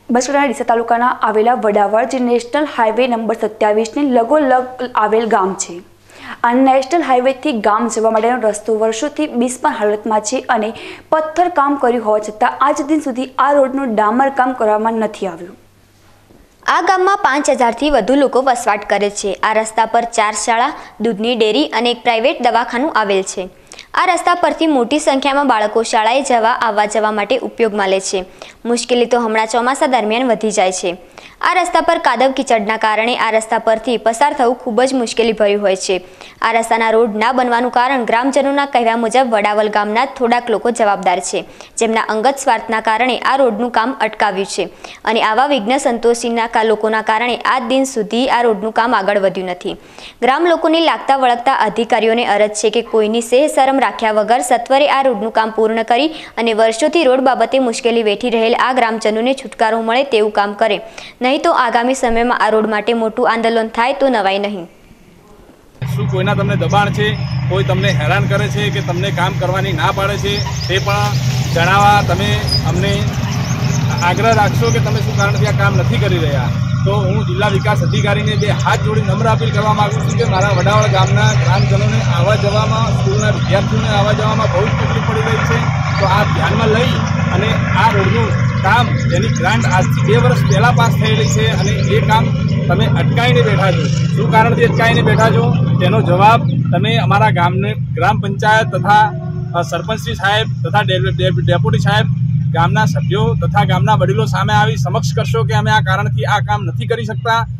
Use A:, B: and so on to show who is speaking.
A: બનાસકાંઠાના ડીસા તાલુકાના આવેલા વડાવળ જે નેશનલ હાઈવે નંબર 27 ની લગોલગ આવેલ ગામ છે। આ નેશનલ હાઈવેથી ગામ જવા માટેનો રસ્તો વર્ષોથી બિસ્માર હાલતમાં છે અને પથ્થર કામ કર્યું હોવા છતાં આજ દિન સુધી આ રોડનું ડામર કામ કરવામાં નથી આવ્યું।
B: આ ગામમાં 5000 થી વધુ લોકો વસવાટ કરે છે। આ રસ્તા પર 4 શાળા, દૂધની ડેરી અને એક પ્રાઇવેટ દવાખાનું આવેલ છે। આ રસ્તા પરથી મોટી સંખ્યામાં બાળકો શાળાએ આવવા જવા માટે ઉપયોગમાં લે છે। મુશ્કેલી તો હમણાં ચોમાસા દરમિયાન વધી જાય છે। આ રસ્તા પર કાદવ કીચડના કારણે આ રસ્તા પરથી પસાર થવું ખૂબ જ મુશ્કેલી ભર્યું હોય છે। આ રસ્તાના રોડ ના બનવાનું કારણ ગ્રામજનોના કહેવા મુજબ વડાવલ ગામના થોડાક લોકો જવાબદાર છે, જેમના અંગત સ્વાર્થના કારણે આ રોડનું કામ અટકાવ્યું છે અને આવા વિઘ્ન સંતોષીના લોકોના કારણે આજ દિન સુધી આ રોડનું કામ આગળ વધ્યું નથી। ગ્રામ લોકોની લાગતા વળગતા અધિકારીઓને અરજ છે કે કોઈની સેહ શરમ રાખ્યા વગર સત્વરે આ રોડનું કામ પૂર્ણ કરી અને વર્ષોથી રોડ બાબતે મુશ્કેલી વેઠી રહેલ આ ગ્રામજનોને છુટકારો મળે તેવું કામ કરે, नहीं तो आगामी समय में आ रोड माटे मोटू आंदोलन थाय तो नवाई नहीं।
C: શું કોઈના તમને દબાણ છે, કોઈ તમને હેરાન કરે છે કે તમને કામ કરવાની ના પાડે છે તે પણ જણાવવા તમે અમને આગ્રહ રાખશો કે તમે શું કારણથી આ કામ નથી કરી રહ્યા, તો હું જિલ્લા વિકાસ અધિકારીને બે હાથ જોડી નમ્ર અપીલ કરવા માગું છું કે મારા વડાવળ ગામના ગ્રામજનોને આવવા જવામાં, સ્કૂલના વિદ્યાર્થીઓને આવવા જવામાં બહુ જ તકલીફ પડી રહી છે। તો આ ધ્યાનમાં લઈ અને આ રોડનું કામ જેની ગ્રાન્ટ આજથી 2 વર્ષ પહેલાં પાસ થયેલી છે અને એ કામ તમે અટકાવીને બેઠા છો। શું કારણથી અટકાવીને બેઠા છો તેનો જવાબ તમે અમારા ગામને ગ્રામ પંચાયત તથા સરપંચશ્રી સાહેબ તથા ડેપ્યુટી સાહેબ, ગામના સભ્યો તથા ગામના વડીલો સામે આવી સમક્ષ કરશો કે અમે આ કારણથી આ કામ નથી કરી શકતા।